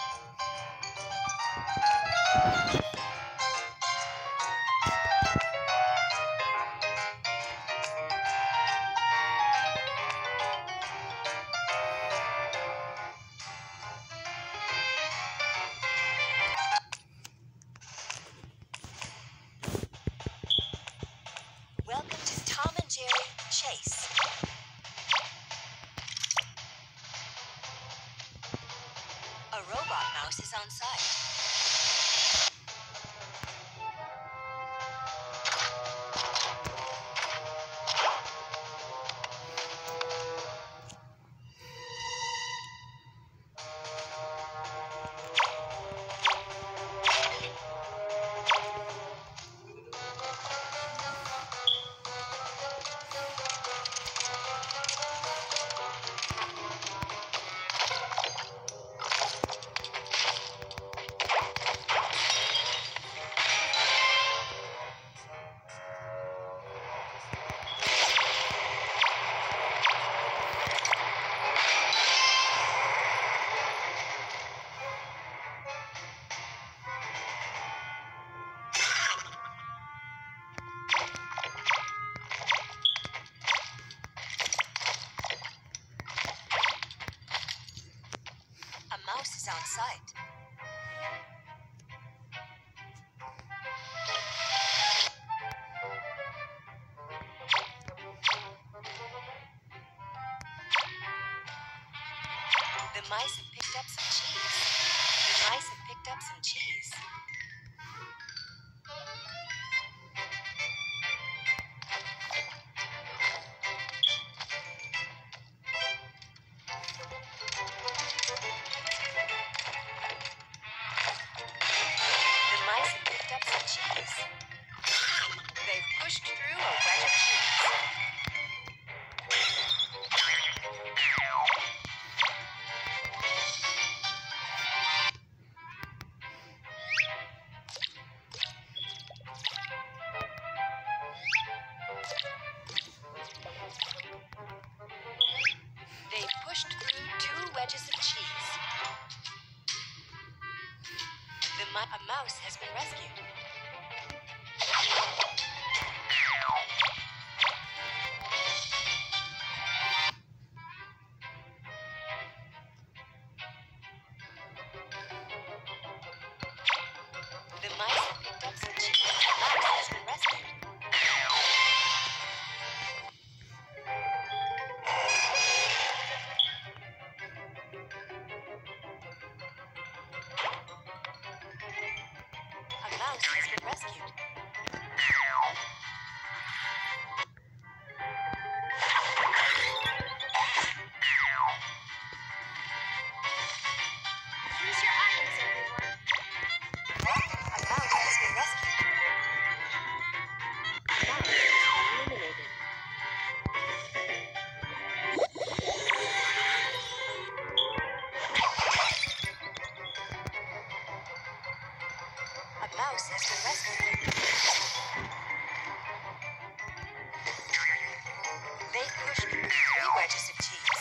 Welcome to Tom and Jerry Chase. A robot mouse is on site. A mouse is on site. The mice have picked up some cheese. The mice have picked up some cheese. The mice have picked up some cheese. They've pushed through a wedge of cheese. They've pushed through 2 wedges of cheese. A mouse has been rescued. The mice have picked up some cheese. A mouse has been rescued. A mouse has been rescued. Use your items, everyone. A mouse has been rescued. A mouse has been eliminated. A mouse has been rescued. They pushed 3 wedges of cheese.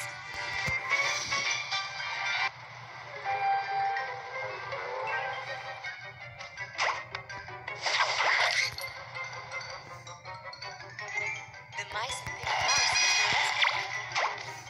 The mice have picked a mouse has been rescued.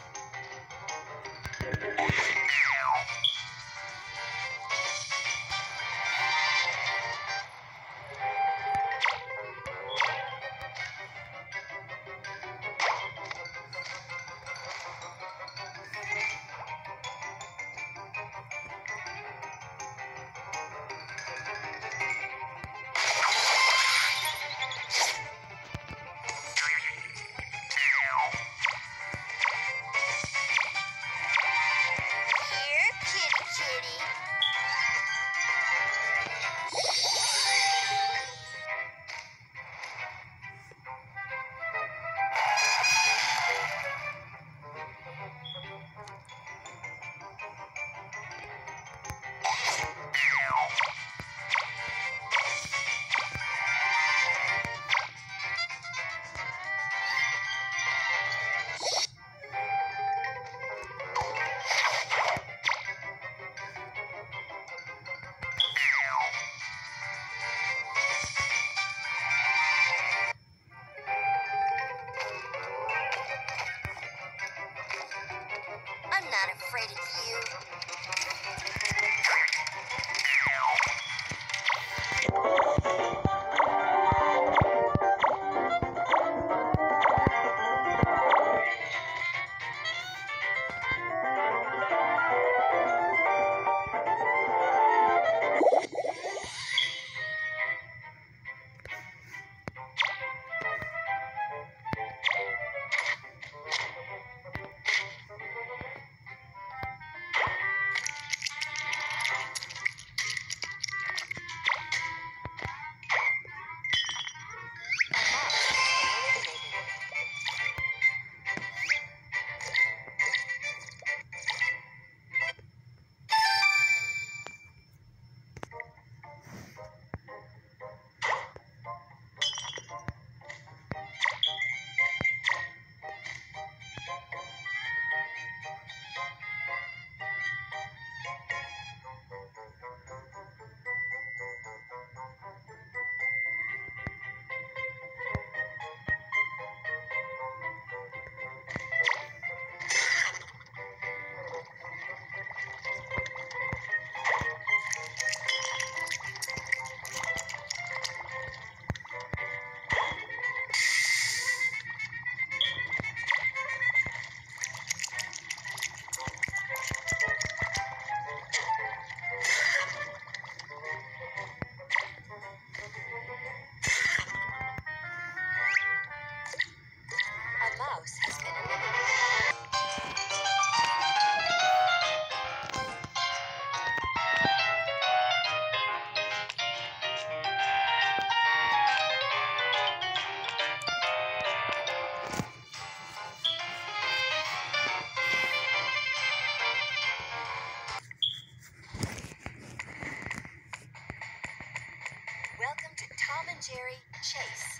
Jerry, chase.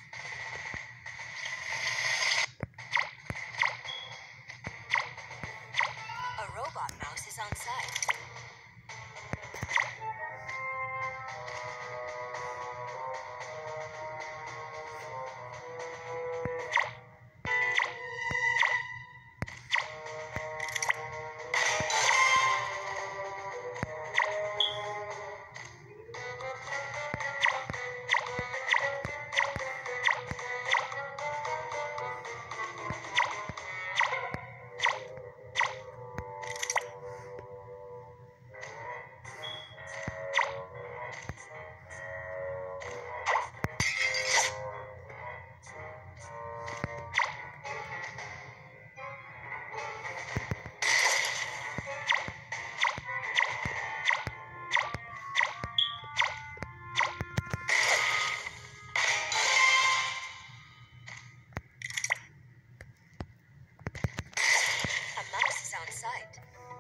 A robot mouse is on site. A mouse is on site.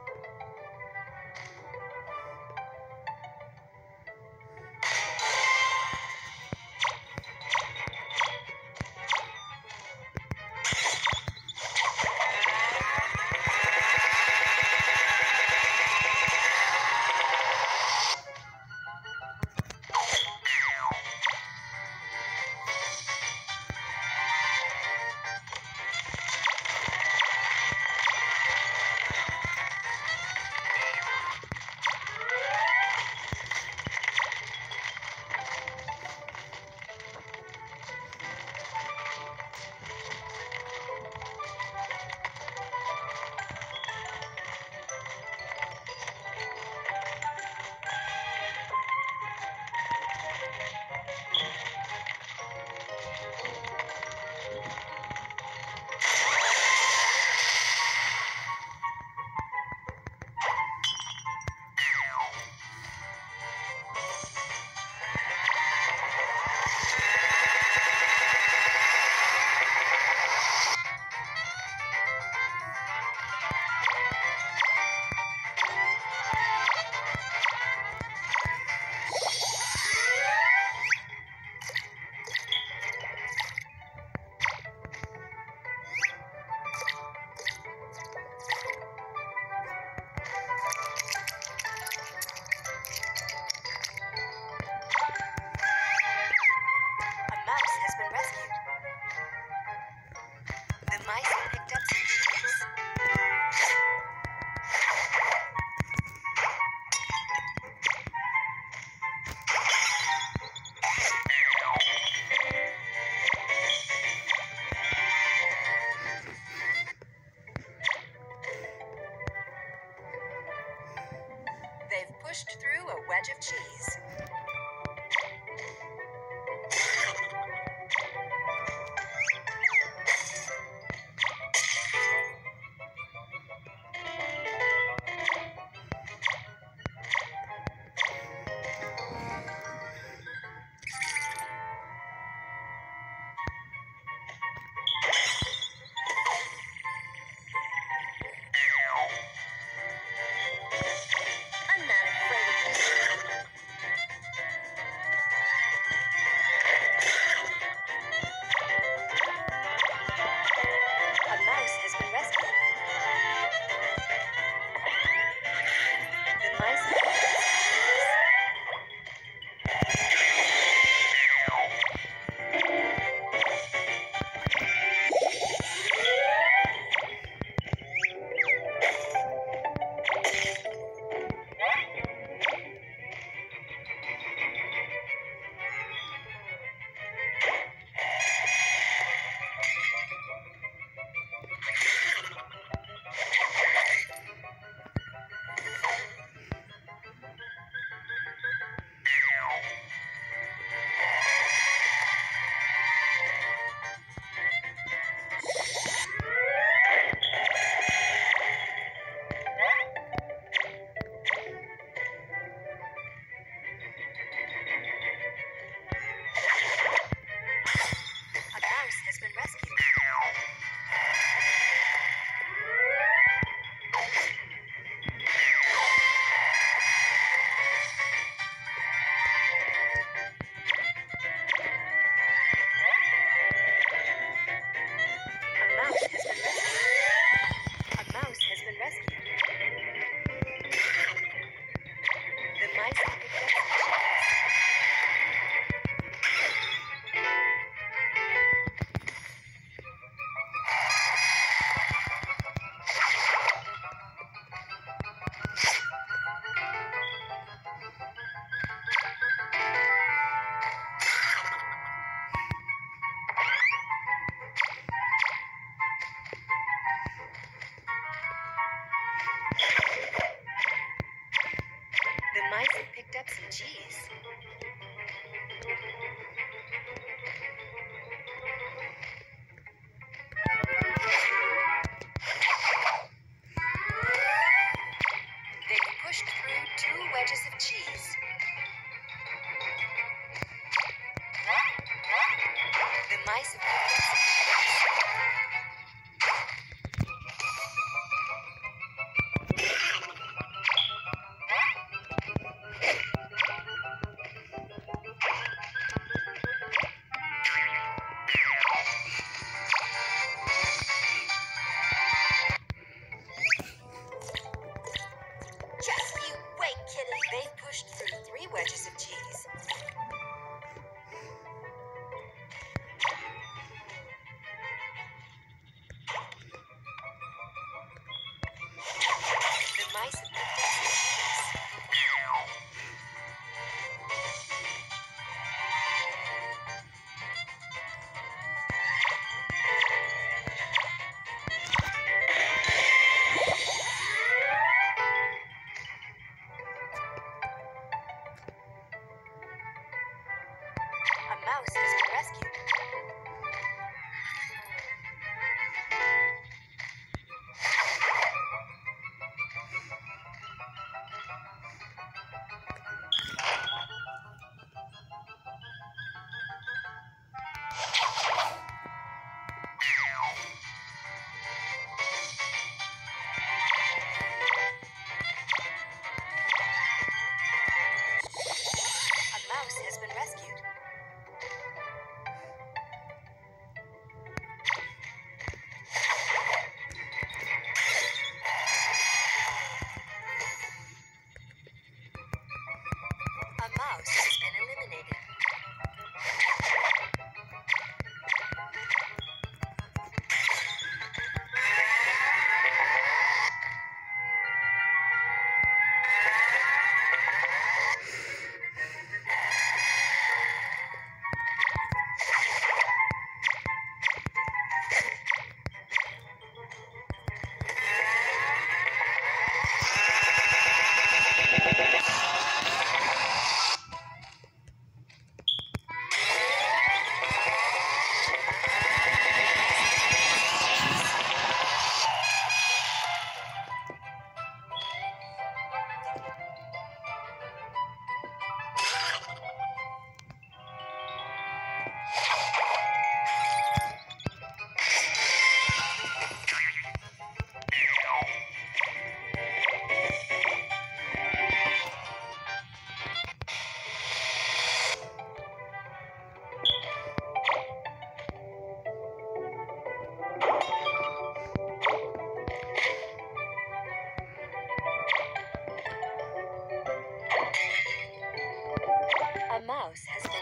A mouse has been rescued. The mice have picked up some cheese. They've pushed through a wedge of cheese. I'm not afraid of you. mice have picked up some cheese. They've pushed through 2 wedges of cheese. The mice have picked up some cheese. Just you wait, kitty. They've pushed through 3 wedges of cheese. The mice have picked up some cheese. A mouse has been rescued. A mouse has been rescued. A mouse has been eliminated. A mouse has